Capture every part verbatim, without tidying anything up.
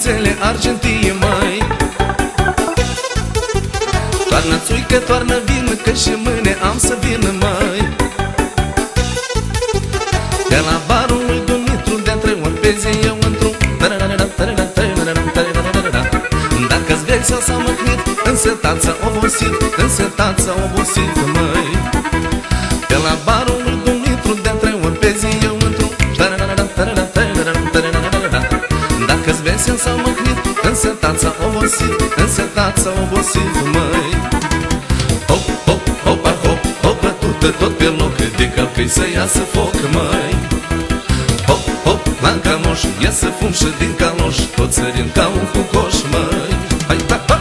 fețele argintie, măi. Toarnă țuică, toarnă vină, că și mâine am să vină, măi. De la barul lui Dumitru, de-a trei ori pe zi eu într-un dacă-ți vei să s-a măcnit, însetat s-a obosit, însetat s-a obosit, măi. De la barul lui Dumitru, de-a trei ori pe zi eu într-un dacă-ți vei să s-a măcnit, însetat s-a obosit, însetat s-a obosit, măi. Hop, hop, hopa, hop, hop, bătută tot pe loc, de calcă-i să iasă foc, măi. Hop, hop, la camoș, ia să fum și din caloș, tot sărim ca un cucoș, măi. Hai, da, ha!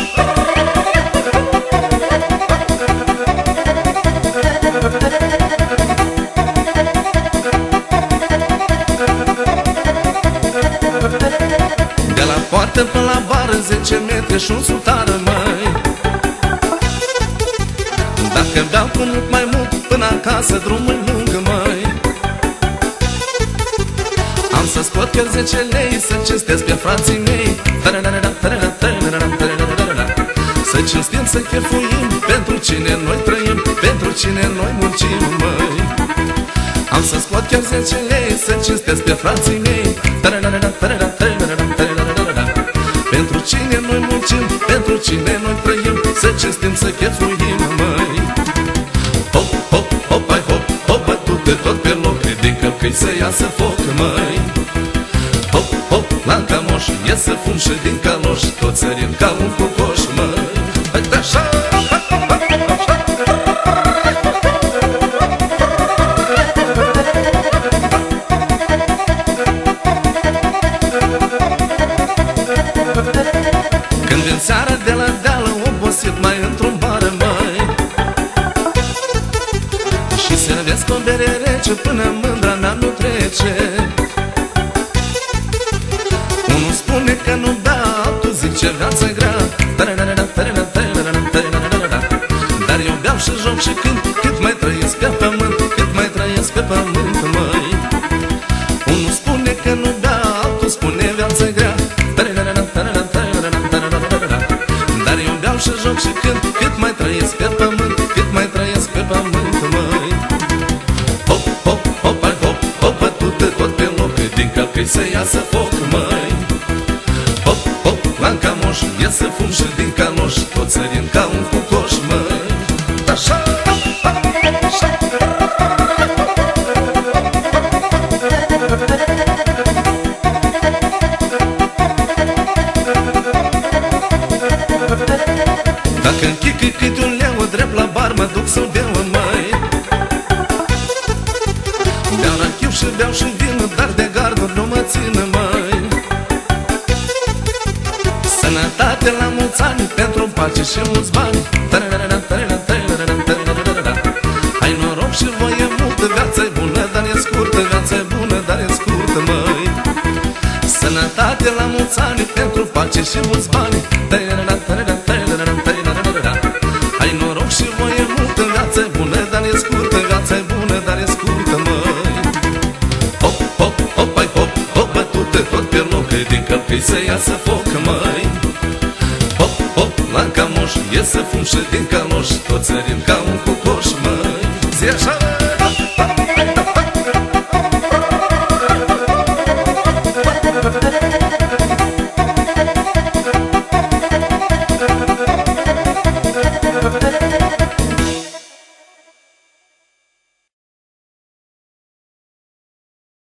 De la poartă până la bară, zece metri și un sutară, măi. Dacă beau cu mult mai mult, până acasă drumul lungă, măi. Am să scot chiar zece lei, să cinstesc pe frații mei, să cinstim, să chefuim, pentru cine noi trăim, pentru cine noi muncim, măi. Am să scot chiar zece lei, să cinstesc pe frații mei, pentru cine noi muncim, pentru cine noi trăim, să cinstim, să chefuim, măi. Hop, hop, hop, ai hop, hop, bătute tot pe loc, ridică-l să iasă foc, măi. Hop, hop, la camoș, ia să fum și din caloș, tot sărim ca un cucoș, măi. Hai, așa! Când vin seara de la deală, obosit mai într-un bară, măi, și servesc o bere rece până mândra mea nu trece. Unul spune că nu bea, altul zice viața grea, dar eu beau și joc și cânt, cât mai trăiesc pe pământ, cât mai trăiesc pe pământ, măi. Unul spune că nu bea, altul spune viața grea, dar eu beau și joc și cânt, cât mai trăiesc pe pământ, cât mai trăiesc pe pământ, măi. Hop, hop, hop, ai hop, hop, bătute tot pe loc, din calcă-i să iasă foc, măi. Hop, hop, la camoș, ia să fum și din caloș, tot sărim ca un cucoș, măi. Așa! Dacă închic câte un leu, drept la bar mă duc să-l beau, măi. Beau rachiu și beau și vin, dar de garduri nu mă țină, măi. Sănătate la mulți ani, pentru pace și mulți bani, ai noroc și voie multă, viața-i bună, dar e scurtă, viața-i bună, dar e scurtă, măi. Sănătate la mulți ani, pentru pace și mulți bani, ai noroc și voie multă, viața-i bună, dar e scurtă, viața-i bună, dar e scurtă, măi. Hop, hop, hop, ai hop, hop, bătute tot pe loc, ridică-l să iasă foc, măi. Hop, hop, la camoș, ia să fum și din caloș, tot sărim ca un cucoș, măi. Zi așa!